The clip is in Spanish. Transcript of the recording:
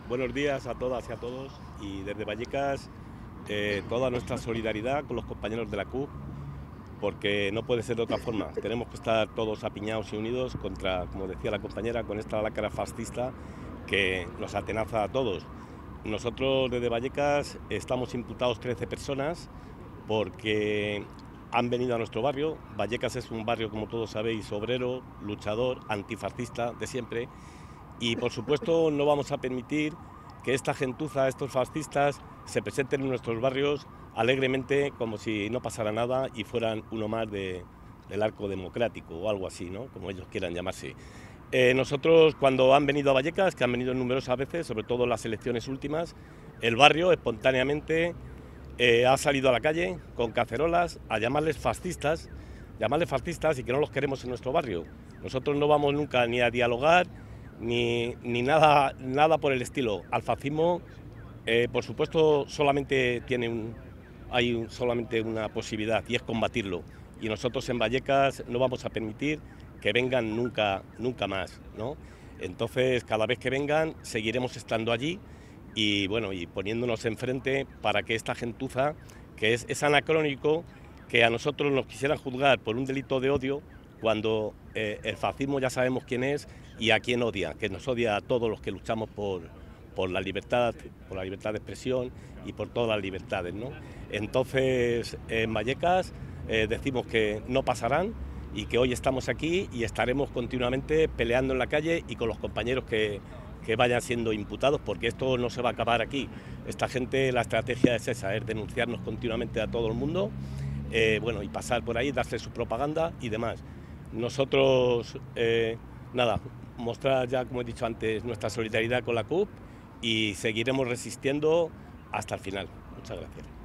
Buenos días a todas y a todos, y desde Vallecas toda nuestra solidaridad con los compañeros de la CUP, porque no puede ser de otra forma. Tenemos que estar todos apiñados y unidos contra, como decía la compañera, con esta lacra fascista que nos atenaza a todos. Nosotros desde Vallecas estamos imputados 13 personas porque han venido a nuestro barrio. Vallecas es un barrio, como todos sabéis, obrero, luchador, antifascista de siempre, y por supuesto no vamos a permitir que esta gentuza, estos fascistas, se presenten en nuestros barrios alegremente como si no pasara nada y fueran uno más del arco democrático o algo así, ¿no? Como ellos quieran llamarse. Nosotros, cuando han venido a Vallecas, que han venido numerosas veces, sobre todo en las elecciones últimas, el barrio espontáneamente ha salido a la calle con cacerolas a llamarles fascistas y que no los queremos en nuestro barrio. Nosotros no vamos nunca ni a dialogar ni nada por el estilo. Al fascismo, por supuesto, hay solamente una posibilidad, y es combatirlo. Y nosotros en Vallecas no vamos a permitir que vengan nunca más, ¿no? Entonces, cada vez que vengan, seguiremos estando allí y bueno, y poniéndonos enfrente para que esta gentuza, que es anacrónico que a nosotros nos quisieran juzgar por un delito de odio, cuando el fascismo ya sabemos quién es y a quién odia, que nos odia a todos los que luchamos por la libertad de expresión y por todas las libertades, ¿no? Entonces, en Vallecas decimos que no pasarán y que hoy estamos aquí y estaremos continuamente peleando en la calle y con los compañeros que vayan siendo imputados, porque esto no se va a acabar aquí. Esta gente, la estrategia es esa, es denunciarnos continuamente a todo el mundo, bueno, y pasar por ahí, darse su propaganda y demás. Nosotros, nada, mostrar ya, como he dicho antes, nuestra solidaridad con la CUP y seguiremos resistiendo hasta el final. Muchas gracias.